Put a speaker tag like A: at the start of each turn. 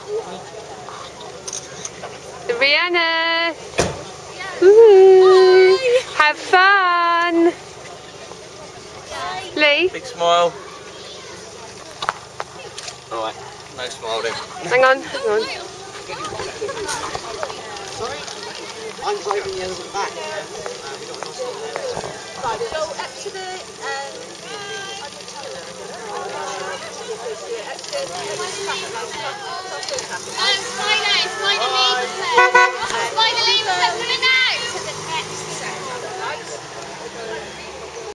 A: Rihanna! Woohoo! Have fun! Lee?
B: Big smile. Alright, no smile then.
A: Hang on, hang on.
C: Sorry? I'm driving the other back.
D: Right, go up to the up to the